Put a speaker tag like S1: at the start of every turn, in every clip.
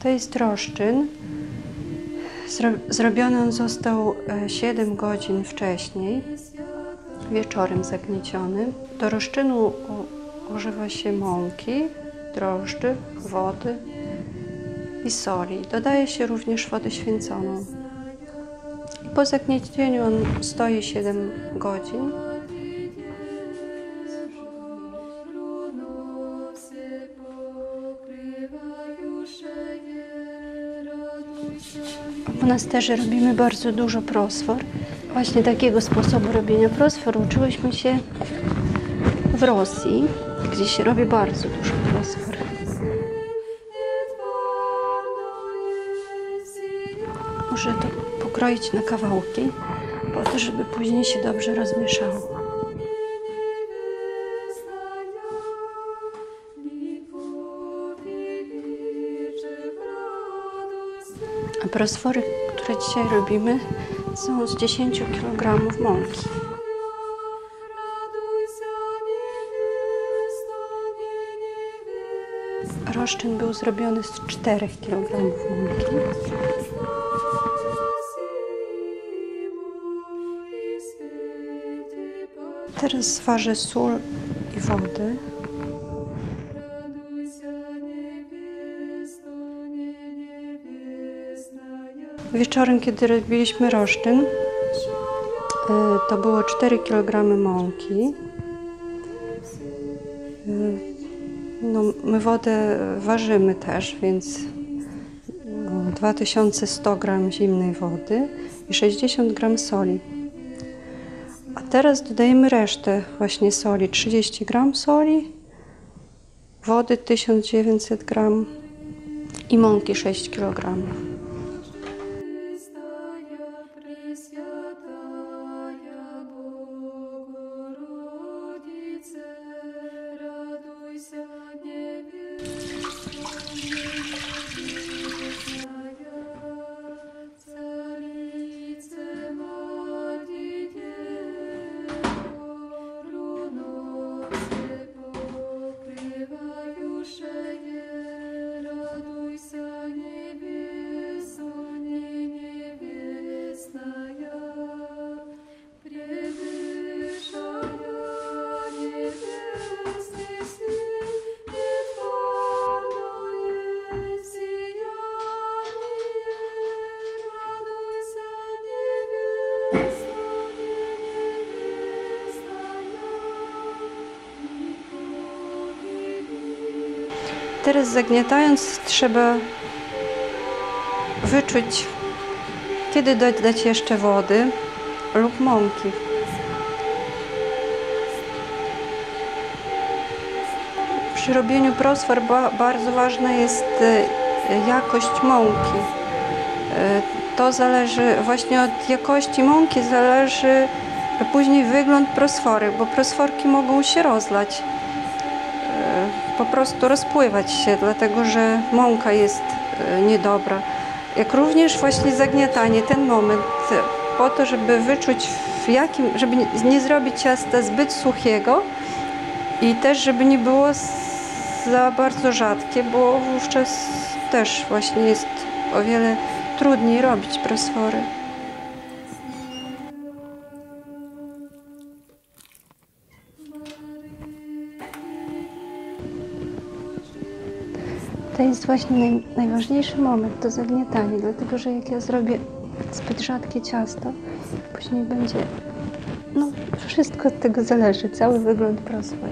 S1: To jest roszczyn. Zrobiony on został 7 godzin wcześniej, wieczorem zagnieciony. Do roszczynu używa się mąki, drożdży, wody i soli. Dodaje się również wodę święconą. Po zagniecieniu on stoi 7 godzin. W monasterze robimy bardzo dużo prosfor. Właśnie takiego sposobu robienia prosfor uczyłyśmy się w Rosji, gdzie się robi bardzo dużo prosfor. Muszę to pokroić na kawałki, po to, żeby później się dobrze rozmieszało. A prosfory, które dzisiaj robimy, są z 10 kg mąki. Roszczyn był zrobiony z 4 kg mąki. Teraz ważę sól i wodę. Wieczorem, kiedy robiliśmy roszczyn, to było 4 kg mąki. No, my wodę ważymy też, więc 2100 g zimnej wody i 60 g soli. A teraz dodajemy resztę właśnie soli, 30 g soli, wody 1900 g i mąki 6 kg. Teraz zagniatając trzeba wyczuć, kiedy dodać jeszcze wody lub mąki. Przy robieniu prosfor bardzo ważna jest jakość mąki. To zależy właśnie od jakości mąki, zależy później wygląd prosfory, bo prosforki mogą się rozlać. Po prostu rozpływać się, dlatego że mąka jest niedobra. Jak również właśnie zagniatanie, ten moment, po to, żeby wyczuć żeby nie zrobić ciasta zbyt suchiego i też, żeby nie było za bardzo rzadkie, bo wówczas też właśnie jest o wiele trudniej robić prosfory. To jest właśnie najważniejszy moment, to zagniatanie, dlatego że jak ja zrobię zbyt rzadkie ciasto, później będzie, no wszystko od tego zależy, cały wygląd prosfor.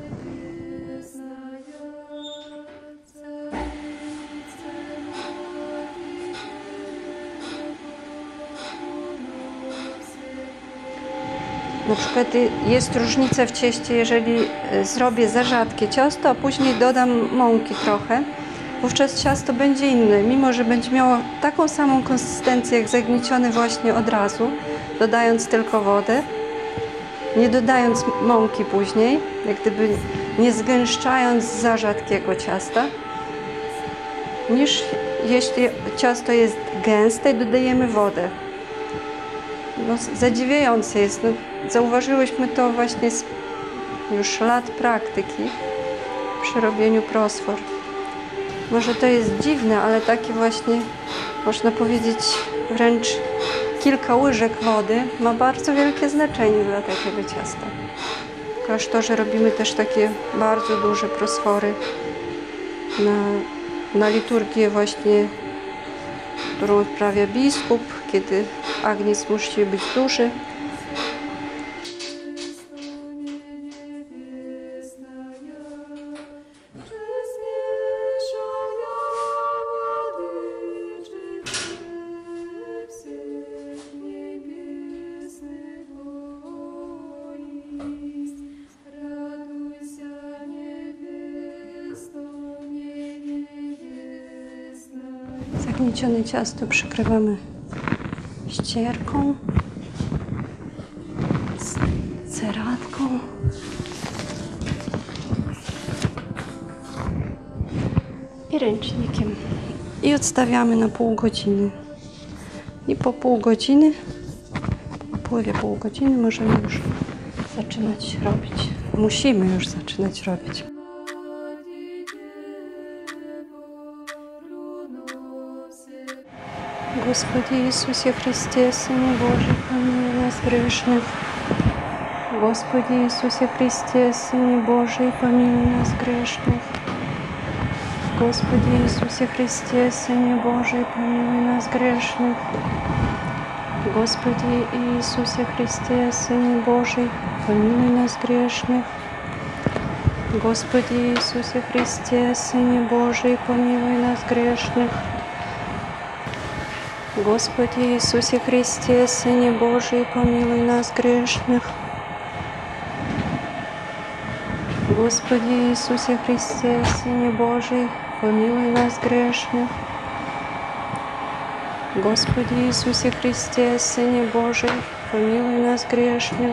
S1: Na przykład jest różnica w cieście, jeżeli zrobię za rzadkie ciasto, a później dodam mąki trochę. Wówczas ciasto będzie inne, mimo że będzie miało taką samą konsystencję jak zagniecione właśnie od razu, dodając tylko wodę, nie dodając mąki później, jak gdyby nie zgęszczając za rzadkiego ciasta, niż jeśli ciasto jest gęste i dodajemy wodę. No, zadziwiające jest. No, zauważyłyśmy to właśnie z już lat praktyki przy robieniu prosfor. Może to jest dziwne, ale takie właśnie, można powiedzieć, wręcz kilka łyżek wody ma bardzo wielkie znaczenie dla takiego ciasta. W klasztorze robimy też takie bardzo duże prosfory na liturgię właśnie, którą odprawia biskup, kiedy agniec musi być duży. Zagniecione ciasto przykrywamy ścierką, ceratką i ręcznikiem i odstawiamy na pół godziny. I po pół godziny, po upływie pół godziny możemy już zaczynać robić. Musimy już zaczynać robić. Господи Иисусе Христе, Сыне Божий, помилуй нас грешных. Господи Иисусе Христе, Сыне Божий, помилуй нас грешных. Господи Иисусе Христе, Сыне Божий, помилуй нас грешных. Господи Иисусе Христе, Сыне Божий, помилуй нас грешных. Господи Иисусе Христе, Сыне Божий, помилуй нас грешных. Господи Иисусе Христе, Сыне Божий, помилуй нас грешных. Господи Иисусе Христе, Сыне Божий, помилуй нас грешных. Господи Иисусе Христе, Сыне Божий, помилуй нас грешных.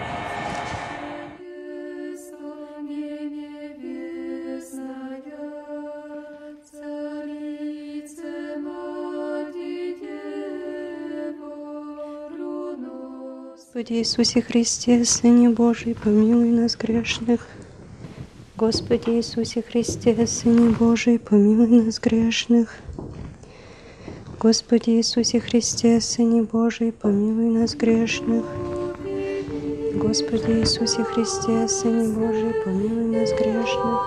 S1: Господи Иисусе Христе, Сыне Божий, помилуй нас грешных. Господи Иисусе Христе, Сыне Божий, помилуй нас грешных. Господи Иисусе Христе, Сыне Божий, помилуй нас грешных. Господи Иисусе Христе, Сыне Божий, помилуй нас грешных.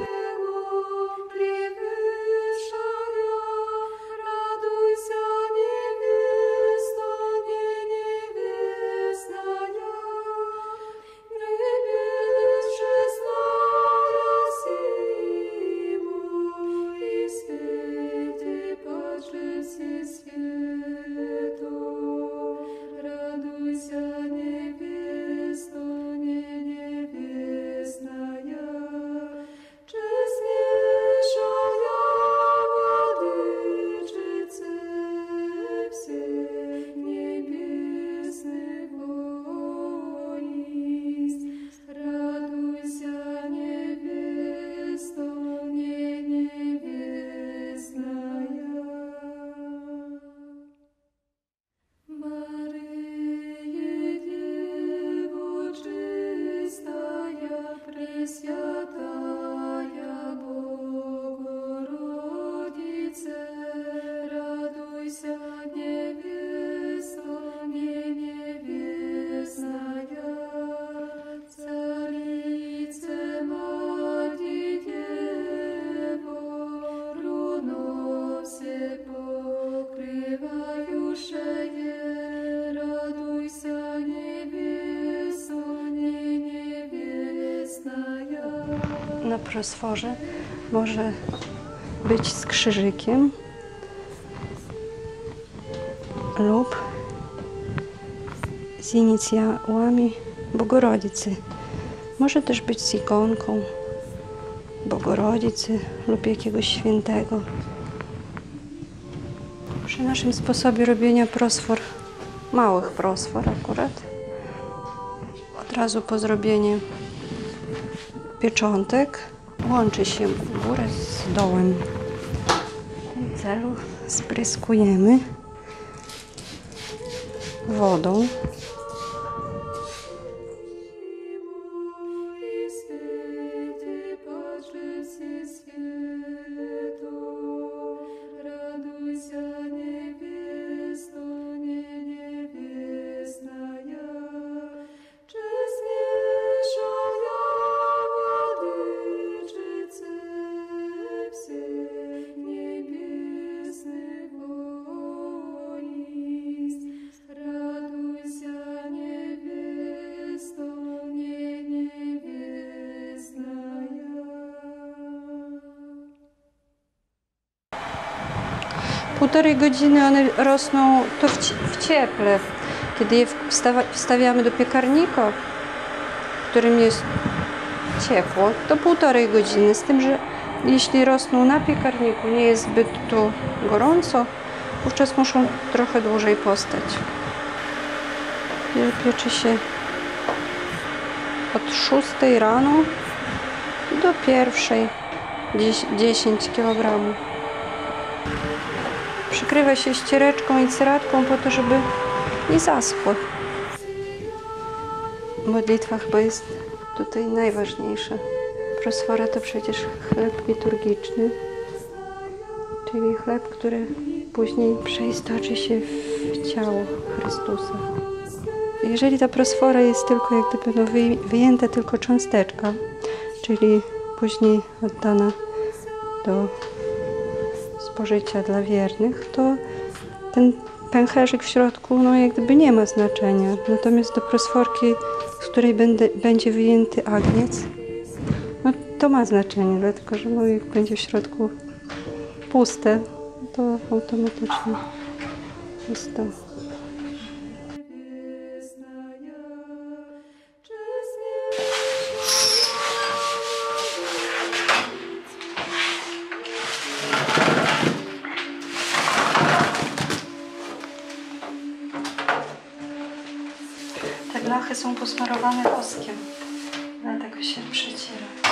S1: Na prosforze może być z krzyżykiem lub z inicjałami Bogorodzicy. Może też być z ikonką Bogorodzicy lub jakiegoś świętego. Przy naszym sposobie robienia prosfor, małych prosfor akurat, od razu po zrobieniu pieczątek łączy się górę z dołem. W tym celu spryskujemy wodą. półtorej godziny one rosną to w cieple. Kiedy je wstawiamy do piekarnika, w którym jest ciepło, to półtorej godziny. Z tym, że jeśli rosną na piekarniku, nie jest zbyt tu gorąco, wówczas muszą trochę dłużej postać. Pieczy się od 6 rano do 1, 10 kg. Przykrywa się ściereczką i ceratką po to, żeby nie zaschły. Modlitwa chyba jest tutaj najważniejsza. Prosfora to przecież chleb liturgiczny, czyli chleb, który później przeistoczy się w ciało Chrystusa. Jeżeli ta prosfora jest tylko jak gdyby wyjęta tylko cząsteczka, czyli później oddana do spożycia dla wiernych, to ten pęcherzyk w środku jak gdyby nie ma znaczenia. Natomiast do prosforki, z której będzie wyjęty agniec, to ma znaczenie, dlatego że jak będzie w środku puste, to automatycznie jest to. Te blachy są posmarowane woskiem, dlatego się przeciera.